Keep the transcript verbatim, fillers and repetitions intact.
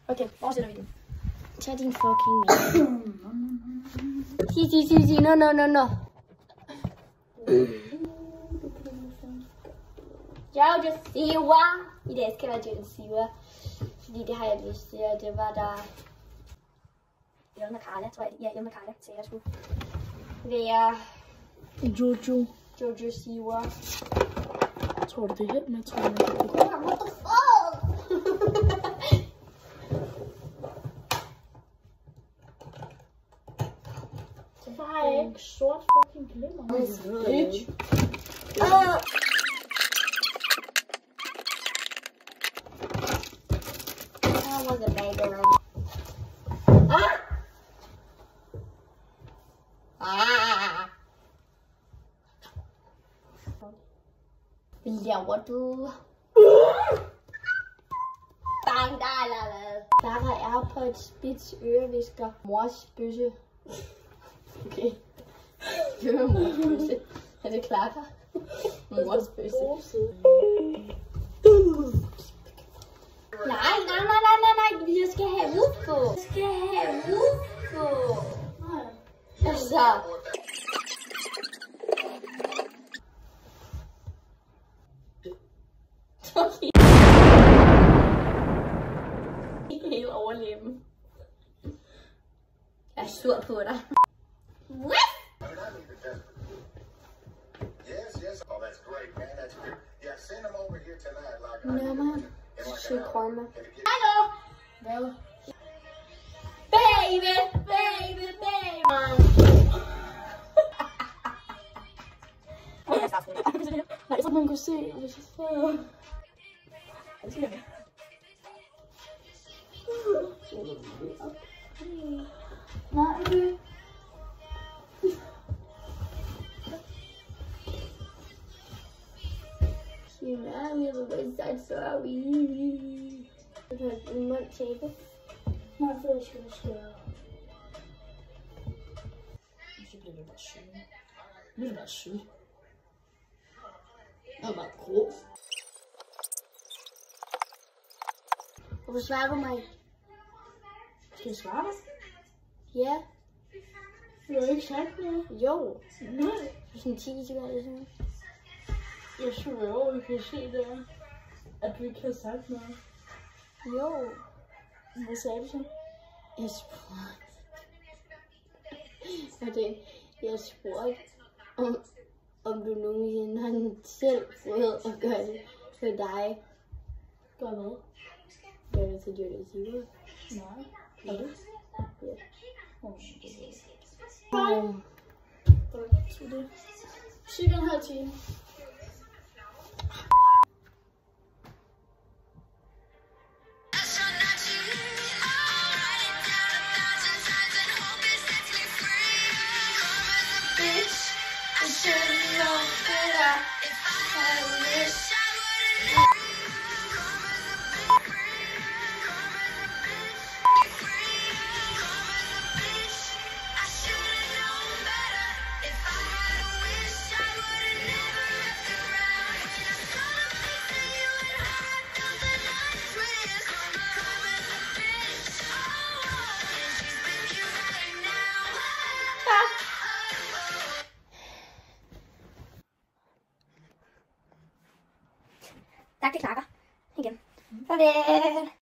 Okay, fortsætter vi den. Tag din fucking mand. Sig, sig, sig, sig. No, no, no, no. Jojo Siwa. I dag skal være Jojo Siwa. Fordi det har jeg lyst til, og det var der... Elma Carla, tror jeg. Ja, Elma Carla, så jeg skulle være... Jojo. Jojo Siwa. Tror du det er helt med? Tror du det er helt What the fuck? Så har jeg ikke sort fucking glimmer. Bitch. Uh. That was a bad girl. Ah! Ah! Hvad laver du? Bang, der eller hvad? Clara er på et spids ørevisker. Mors bøsse. Okay. Hører mors bøsse. Er det Clara? Mors bøsse. Nej, nej, nej, nej, nej, nej. Jeg skal have ufo. Jeg skal have ufo. Altså. Okay. Helt overleben. Jeg er sur på dig. What? Yes, yes. Oh, that's great, man. That's good. Yeah, send them over here tonight. Like, No, man. in like Shit, an hour. karma. Can it get- Hallo. Hvad? Baby, baby, baby. Nej, så man kunne se, hvis jeg sad. Nej, okay. Sige, jeg vil være så sorry. Jeg har en mundtape. Nej, for jeg skal sløre. Så bliver det bare syg. Nu er det bare syg. Jeg er bare grå. Hvorfor svarer du mig? Skal jeg svare dig? Ja. Du har ikke sagt noget. Jo. Nej. Sådan ti sekunder eller sådan. Jeg sværger, vi kan se der, at du ikke har sagt noget. Jo. Hvad sagde du så? Jeg spurgte. Okay. Jeg spurgte, om, om du nogensinde har selv prøvet at gøre det for dig. Gør hvad? Gør det til Jojo Siwa. Nej. Har du? Ja. Åh, det er det. Hej. Godt, så det. Cirka en halv time. I should've known better if I had wished. Tak til Clara. Igen. Farvel.